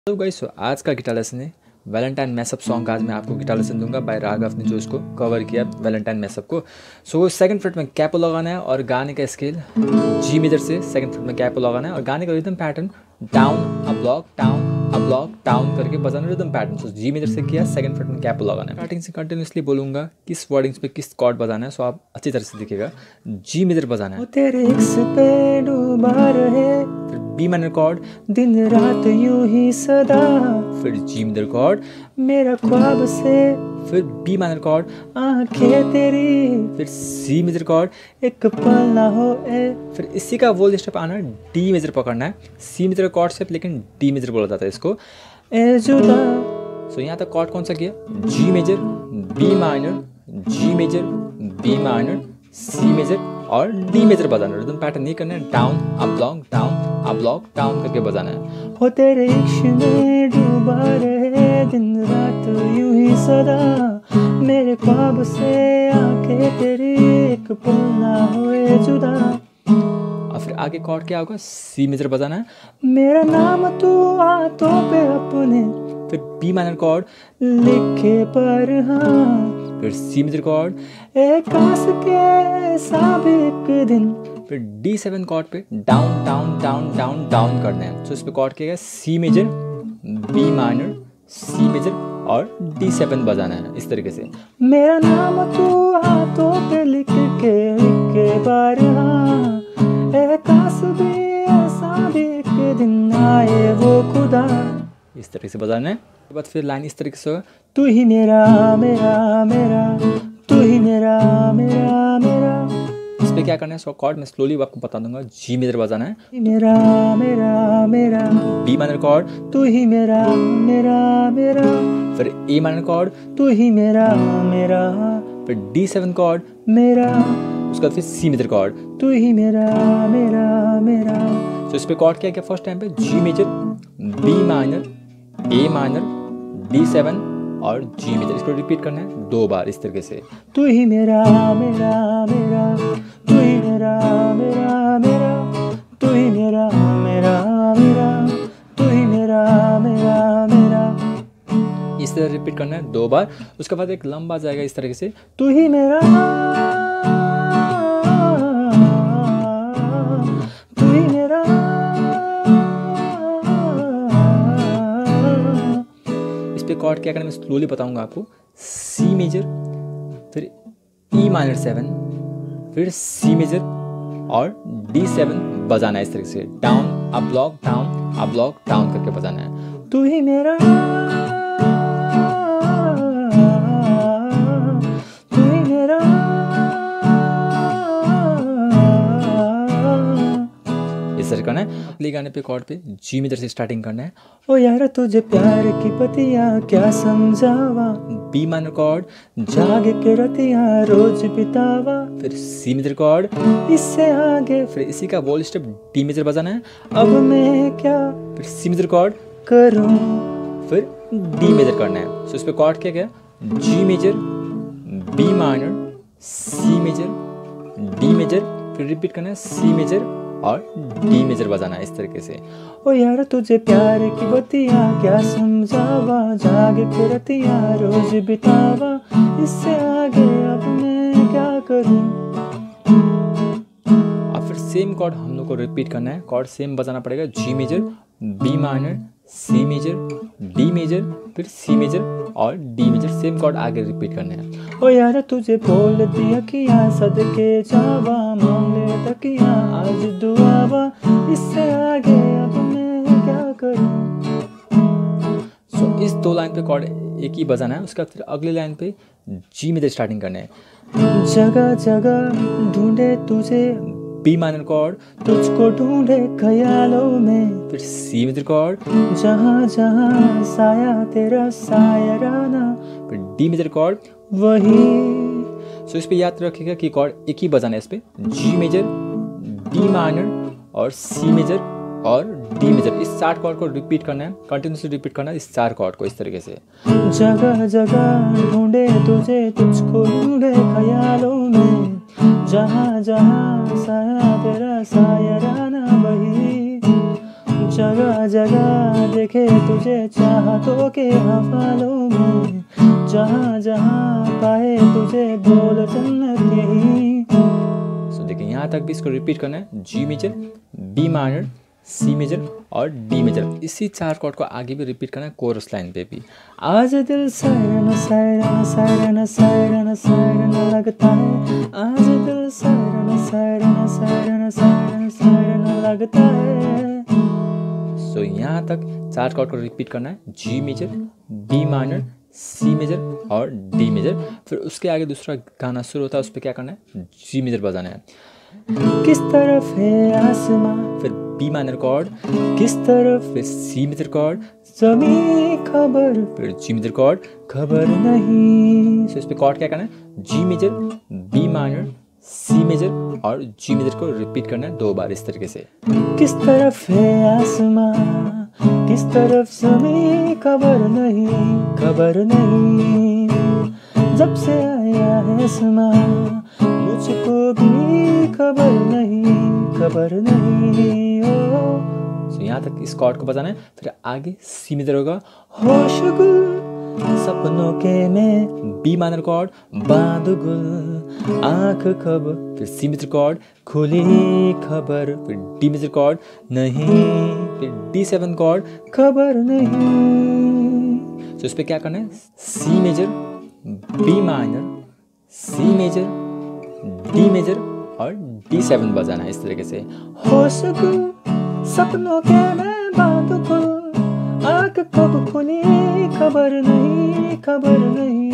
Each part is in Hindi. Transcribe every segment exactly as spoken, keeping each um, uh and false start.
हेलो गाइस, सो आज का गिटार लेसन है वैलेंटाइन मैसअप सॉन्ग का। आज मैं आपको गिटार लेसन दूंगा बाय राघव ने जो इसको कवर किया वैलेंटाइन मैसअप को। सो सेकंड फ्रेट में कैपो लगाना है और गाने का स्केल जी मेजर से सेकंड फ्रेट में कैपो लगाना है और गाने का rhythm pattern down a block down a block down करके बजाना rhythm pattern. So G major से किया, सेकंड फ्रेट में कैपो लगाना है। स्टार्टिंग से कंटिन्यूसली बोलूंगा किस वर्डिंग्स पे किस कॉर्ड बजाना है, सो आप अच्छी तरह से दिखेगा। जी मेजर बजाना है, तेरे इश्क पे डूबा रहे, फिर बी माइनर कॉर्ड, दिन रात यूं ही सदा, फिर जी मेजर कॉर्ड, मेरा ख्वाब से फिर बी माइनर कॉर्ड, आंखें तेरी, फिर सी मेजर कॉर्ड, एक पल ना हो ए। फिर इसी का वोल स्टेप आना है, डी मेजर पकड़ना है। सी मेजर कॉर्ड स्टेप लेकिन डी मेजर बोला जाता है इसको। ए जुदा सो यहाँ तक कॉर्ड कौन सा किया? G major, B minor, G major, B minor, C major और डी मेजर बजाना है। रिदम पैटर्न नहीं करना है, down up block down up block down करके बजाना है। हो तेरे इश्क में डूबा रहे, दिन रात यूं ही सदा, मेरे ख्वाब से आंखें तेरी, एक पल ना होए जुदा। और फिर आगे कॉर्ड क्या होगा? सी मेजर बजाना है, मेरा नाम तू हाथों पे अपने फिर बी माइनर कॉर्ड, लिखे पर हाँ, फिर सी मेजर कॉर्ड, एक आस के साबिक एक दिन, फिर डी सेवन कॉर्ड पे down down down down down करना है। सो इस पे कॉर्ड क्या है? C major, B minor, C major और डी सेवन बजाना है इस तरीके से। मेरा नाम तू हाथों पे लिख के लिखे बार हाँ, एक आस भी ऐसा भी एक दिन आए वो खुदा। इस तरीके से बजाना है। उसके बाद फिर लाइन इस तरीके से होगा, तू ही मेरा मेरा मेरा, तू ही मेरा मेरा मेरा। इस पे क्या करना है? सो कॉर्ड मैं स्लोली आपको बता दूंगा। जी मेजर बजाना है, मेरा मेरा मेरा, बी माइनर कॉर्ड, तू ही मेरा मेरा मेरा, फिर ए माइनर कॉर्ड, तू ही मेरा मेरा फिर डी सेवन कॉर्ड, मेरा, उसके बाद फिर सी मेजर कॉर्ड। तू ही मेरा मेरा मेरा। तो इस पे कॉर्ड क्या क्या? फर्स्ट टाइम पे G major, B minor, A minor, D seven और जी मेजर। इसको रिपीट करना है दो बार इस तरीके से। तू ही मेरा मेरा मेरा, तू ही मेरा मेरा मेरा, तू ही मेरा मेरा मेरा, तू ही मेरा मेरा मेरा। इस तरह रिपीट करना है दो बार। उसके बाद एक लंबा जाएगा इस तरीके से, तू ही मेरा, तू ही मेरा। इस पे कॉर्ड क्या करना है मैं स्लोली बताऊंगा आपको। सी मेजर, फिर ई माइनर सेवन, फिर सी मेजर और डी सेवन बजाना है इस तरीके से। Down up block down up block down करके बजाना है। तू ही मेरा, तू ही मेरा। इस तरह करना है। अगले गाने पे कॉर्ड पे जी मेजर से स्टार्टिंग करना है। ओ यार तुझे प्यार की पतियां क्या समझावा, बी माइनर कॉर्ड, जाग के रतियां रोज बितावा, फिर सी मेजर कॉर्ड, इससे आगे फिर इसी का वोल स्टेप डी मेजर बजाना है, अब मैं क्या फिर सी मेजर कॉर्ड, करूं। फिर डी मेजर करना है। सो इस पे कॉर्ड क्या क्या? G major, B minor, C major, D major, फिर रिपीट करना है सी मेजर और डी मेजर बजाना है इस तरीके से। ओ यार तुझे प्यार की बतियां क्या समझावा, जाग के रतियां रोज बितावा, इससे आगे अब मैं क्या करूं। और फिर सेम कॉर्ड हम लोग को रिपीट करना है। कॉर्ड सेम बजाना पड़ेगा। G major, B minor, C major, D major, फिर सी मेजर और डी मेजर। सेम कॉर्ड आगे रिपीट करना है। ओ यार तुझे बोल दिया किया सदके जावा, मांगे तकिया आज दुआवा, इससे आगे अब मैं क्या करूं। सो इस दो लाइन पे कॉर्ड एक ही बजाना है। उसका फिर अगले लाइन पे जी मेजर स्टार्टिंग करना है। जगह जगह ढूंढे तुझे, बी माइनर कॉर्ड, तुझको ढूंढे ख्यालों में, फिर सी मेजर कॉर्ड, जहाँ जहाँ साया तेरा सायराना, फिर डी मेजर कॉर्ड, वही। सो इस पे याद रखिएगा कि कॉर्ड एक ही बजाना है इस पे। जी मेजर, बी माइनर और सी मेजर और डी मेजर। इस चार कॉर्ड को रिपीट करना है, कंटिन्यूसली रिपीट करना है इस चार कॉर्ड को इस तरीके से। जगह जगह ढूंढे तुझे, तुझको ढूंढे ख्यालों में, जहाँ जहाँ साया तेरा सायराना, वही जगह जगह देखे तुझे चाहतों के हवालों में, जहाँ जहाँ पाए तुझे बोल जन्नत यही। सो देखिए यहाँ तक भी इसको रिपीट करना है, G major, B minor, C major और डी मेजर। इसी चार कॉर्ड को आगे भी रिपीट करना है कोरस लाइन पे भी। आज दिल सायरन सायरन सायरन सायरन सायरन लगता है, आज दिल सायरन सायरन सायरन सायरन सायरन लगता है। सो so, यहाँ तक चार कॉर्ड को रिपीट करना है, G major, B minor, C major और डी मेजर। फिर उसके आगे दूसरा गाना शुरू होता है, उस पर क्या करना है, जी मेजर बजाना है। किस तरफ है आसमां, फिर बी माइनर कॉर्ड, किस तरफ, फिर सी मेजर कॉर्ड, जमी खबर, फिर जी मेजर कॉर्ड, खबर नहीं। सो इस पे कॉर्ड क्या करना है, G major, B minor, C major और जी मेजर को रिपीट करना है दो बार इस तरीके से। किस तरफ है आसमां, किस तरफ जमी खबर नहीं, खबर नहीं। जब से आया है समा मुझको भी खबर नहीं, खबर नहीं। ओ सो यहाँ तक इस कॉर्ड को बजाना है। फिर आगे सी मेजर होगा, होश गुल सपनों के में, बी माइनर कॉर्ड, बांध गुल आँख खब, फिर सी मेजर कॉर्ड, खुली खबर, फिर डी मेजर कॉर्ड, नहीं फिर डी सेवन कॉर्ड। खबर नहीं। सो इस पे क्या करना है, C major, B minor, C major, D major और डी सेवन बजाना है इस तरीके से। होश गुल सपनों के में, बांध गुल आँख कब खुली, खबर नहीं, खबर नहीं।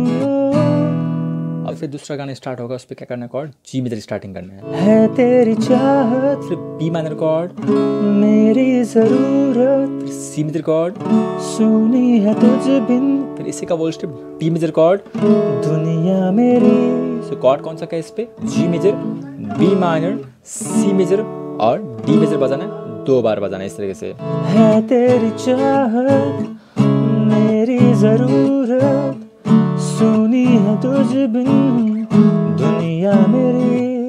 और फिर दूसरा गाना स्टार्ट होगा, उस पर क्या करना है, कॉर्ड जी मेजर स्टार्टिंग करना है। है तेरी चाहत, फिर बी माइनर कॉर्ड, मेरी जरूरत, फिर सी मेजर कॉर्ड, सुनी है तुझ बिन, फिर इसी का बोल स्टेप डी मेजर कॉर्ड, दुनिया मेरी। सो कॉर्ड कौन सा का इस पे, G major, B minor, C major और डी मेजर बजाना है, दो बार बजाना है इस तरीके से। है तेरी चाहत, मेरी जरूरत, सुनी है तुझ बिन, दुनिया मेरी।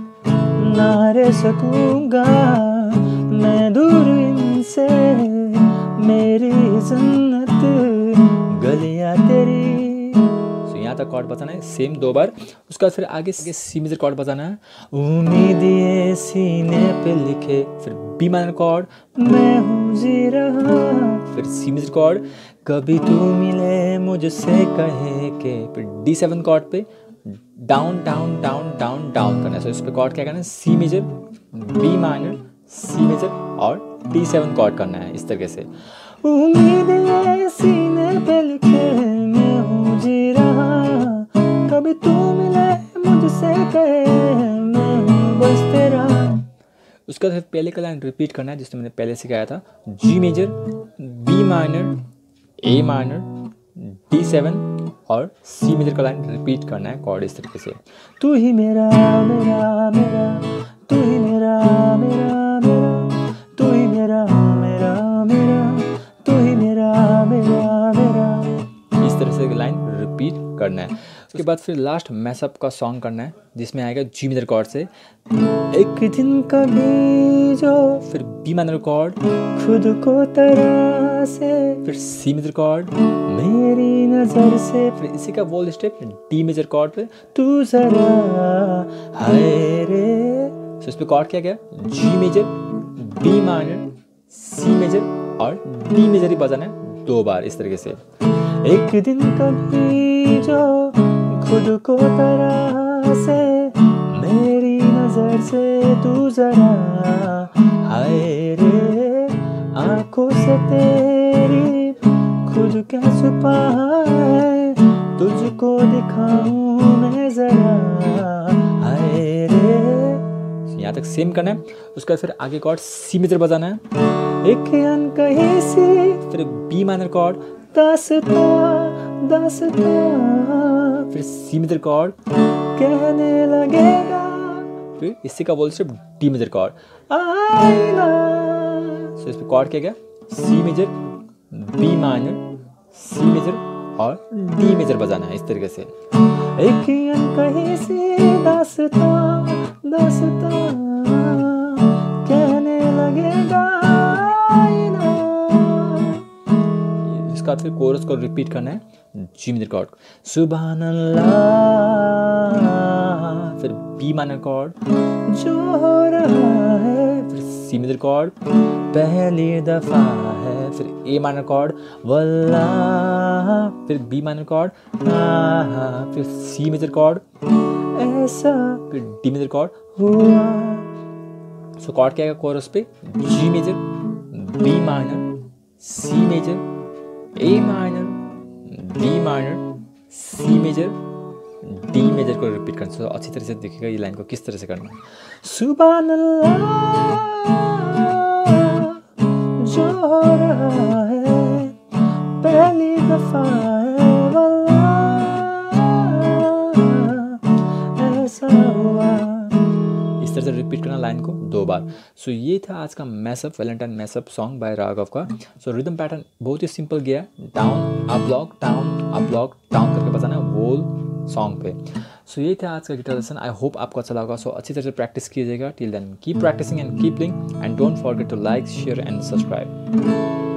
ना रह सकूंगा मैं दूर इनसे, मेरी जन्नत गलियां तेरी। सो यहाँ तक कॉर्ड बजाना है सेम दो बार। उसके बाद फिर आगे सी मेजर कॉर्ड बजाना है, उम्मीद ये सीने पे लिखे, फिर बी माइनर कॉर्ड, मैं हूँ जी रहा, फिर सी मेजर कॉर्ड, कभी तू मिले मुझसे कहे के, फिर डी सेवन कॉर्ड पे down down down down down करना है। सो इस पे कॉर्ड क्या करना है, C major, B minor, C major और डी सेवन कॉर्ड करना है इस तरीके से। उम्मीद ये सीने पे लिखे, मैं हूँ जी रहा, कभी तू मिले मुझसे कहे, मैं हूँ बस तेरा। उसके बाद पहले का लाइन रिपीट करना है जिसमें मैंने पहले सिखाया था, G major, B minor, A minor, D seven और सी मेजर का लाइन रिपीट करना है कॉर्ड इस तरीके से। तू ही मेरा मेरा मेरा, तू ही मेरा मेरा मेरा, तू ही मेरा मेरा मेरा, तू ही मेरा मेरा मेरा। इस तरह से लाइन रिपीट करना है। उसके बाद फिर लास्ट मैसअप का सॉन्ग करना है जिसमें आएगा जी मेजर कॉर्ड से, एक दिन कभी जो, फिर बी माइनर कॉर्ड, खुद को तरह से, फिर सी मेजर कॉर्ड, मेरी नजर से, फिर इसी का बोल स्टेप डी मेजर कॉर्ड पे, तू जरा हाय रे। सो इस पे कॉर्ड क्या गया, G major, B minor, C major और डी मेजर ही बजाना है दो बार इस तरीके से। एक दिन कभी जो, खुद को तरह से, मेरी नजर से तू जरा हाय रे। आंखों से तेरी खुद क्या छुपा है, तुझको दिखाऊं मैं जरा हाय रे। यहाँ तक सेम करना है। उसके बाद फिर आगे कॉर्ड सी मेजर बजाना है, एक अनकही सी, फिर बी माइनर कॉर्ड, दास्तां दास्तां, फिर सी मेजर कॉर्ड, कहने लगेगा, फिर इसी का बोल सिर्फ डी मेजर कॉर्ड। आईना। सो इस पे कॉर्ड क्या गया, C major, B minor, C major और डी मेजर बजाना है इस तरीके से। एक अनकही सी दास्तां दास्तां, कहने लगेगा उसके बाद फिर कोरस को रिपीट करना है जी मेजर कॉर्ड, सुभान अल्लाह, फिर बी माइनर कॉर्ड, जो हो रहा है, फिर सी मेजर कॉर्ड, पहली दफा है, फिर ए माइनर कॉर्ड, वल्लाह, फिर बी माइनर कॉर्ड, फिर सी मेजर कॉर्ड, ऐसा, फिर डी मेजर कॉर्ड हुआ। सो कॉर्ड क्या है कोरस पे, G major, B minor, C major, A minor, B minor, C major, D major को रिपीट करना। सो अच्छी तरह से देखिएगा ये लाइन को किस तरह से करना है। सुभान अल्लाह, जो हो रहा है, पहली दफा है, वल्लाह ऐसा हुआ। इस तरह से रिपीट करना लाइन को दो बार। सो so, ये था आज का mashup, Valentine mashup song by Raghav का। सो so, रिदम पैटर्न बहुत ही सिंपल गया, down up block, down up block, down करके बजाना है वोल सॉन्ग पे। सो so, ये था आज का गिटार लेसन। आई होप आपको अच्छा लगा। सो so, अच्छी तरह से प्रैक्टिस कीजिएगा। Till then keep practicing and keep playing and don't forget to like, share and subscribe.